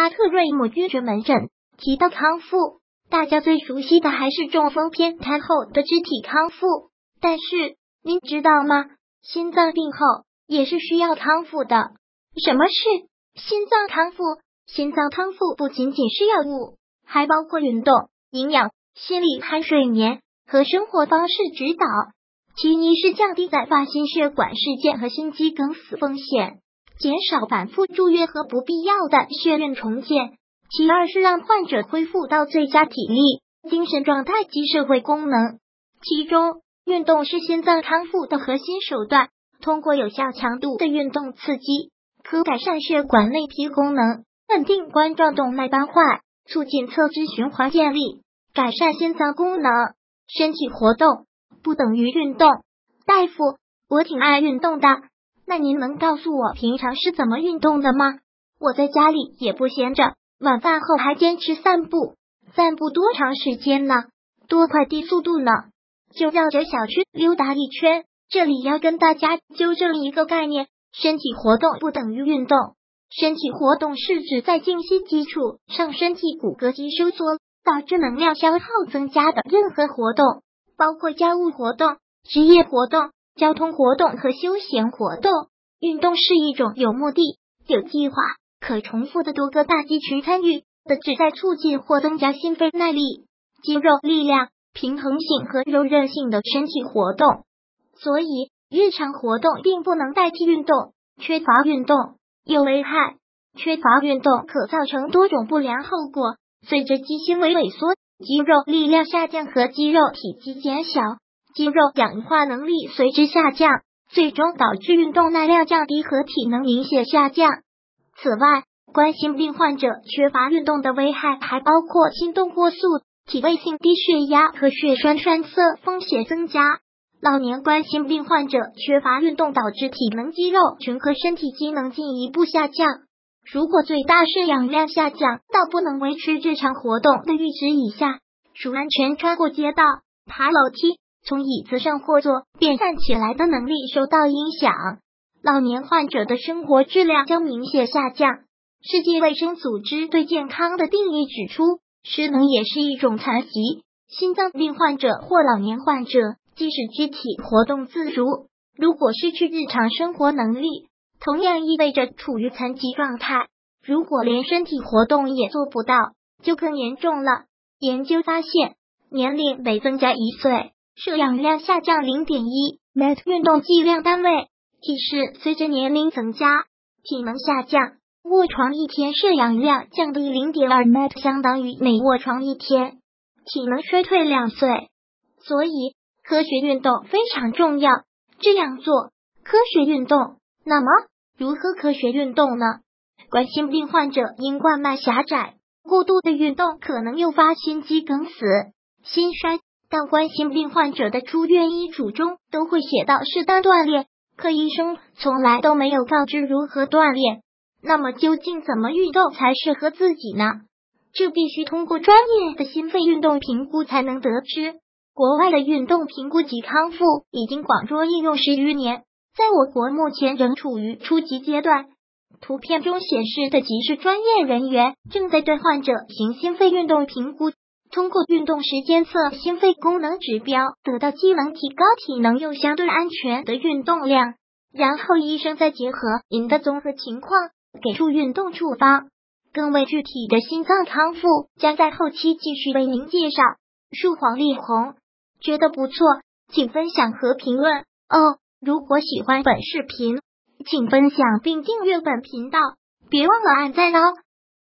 巴特瑞姆军学门诊。提到康复，大家最熟悉的还是中风偏瘫后的肢体康复。但是您知道吗？心脏病后也是需要康复的。什么是心脏康复？心脏康复不仅仅是药物，还包括运动、营养、心理和睡眠和生活方式指导。其一是降低再发心血管事件和心肌梗死风险，减少反复住院和不必要的血院重建。其二是让患者恢复到最佳体力、精神状态及社会功能。其中，运动是心脏康复的核心手段，通过有效强度的运动刺激，可改善血管内皮功能，稳定冠状动脉斑块，促进侧支循环建立，改善心脏功能。身体活动不等于运动。大夫，我挺爱运动的，那您能告诉我平常是怎么运动的吗？我在家里也不闲着，晚饭后还坚持散步。散步多长时间呢？多快低速度呢？就绕着小区溜达一圈。这里要跟大家纠正一个概念，身体活动不等于运动。身体活动是指在静息基础上身体骨骼肌收缩，导致能量消耗增加的任何活动，包括家务活动、职业活动、交通活动和休闲活动。运动是一种有目的、有计划、可重复的多个大肌群参与的旨在促进或增加心肺耐力、肌肉力量、平衡性和柔韧性的身体活动。所以，日常活动并不能代替运动。缺乏运动有危害，缺乏运动可造成多种不良后果，随着肌纤维萎缩、肌肉力量下降和肌肉体积减小，肌肉氧化能力随之下降，最终导致运动耐量降低和体能明显下降。此外，冠心病患者缺乏运动的危害还包括心动过速、体位性低血压和血栓栓塞风险增加。老年冠心病患者缺乏运动导致体能肌肉群和身体机能进一步下降。如果最大摄氧量下降到不能维持日常活动的阈值以下，如安全穿过街道、爬楼梯、从椅子上或坐便站起来的能力受到影响，老年患者的生活质量将明显下降。世界卫生组织对健康的定义指出，失能也是一种残疾。心脏病患者或老年患者即使肢体活动自如，如果失去日常生活能力，同样意味着处于残疾状态。如果连身体活动也做不到，就更严重了。研究发现，年龄每增加1岁，摄氧量下降 0.1 met 运动计量单位，即是随着年龄增加，体能下降，卧床一天摄氧量降低 0.2 met， 相当于每卧床一天，体能衰退2岁。所以科学运动非常重要。这样做，科学运动。那么如何科学运动呢？冠心病患者因冠脉狭窄，过度的运动可能诱发心肌梗死、心衰，但冠心病患者的出院医嘱中都会写到适当锻炼，可医生从来都没有告知如何锻炼。那么究竟怎么运动才适合自己呢？这必须通过专业的心肺运动评估才能得知。国外的运动评估及康复已经广泛应用10余年，在我国目前仍处于初级阶段。图片中显示的即是专业人员正在对患者行心肺运动评估，通过运动时监测心肺功能指标，得到既能提高体能又相对安全的运动量，然后医生再结合您的综合情况给出运动处方。更为具体的心脏康复将在后期继续为您介绍。树黄丽红，觉得不错，请分享和评论哦。如果喜欢本视频，请分享并订阅本频道，别忘了按赞哦。